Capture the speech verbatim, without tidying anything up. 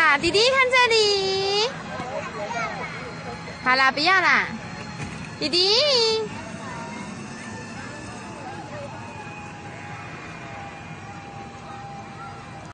啦，弟弟看这里。好啦，不要啦，弟弟。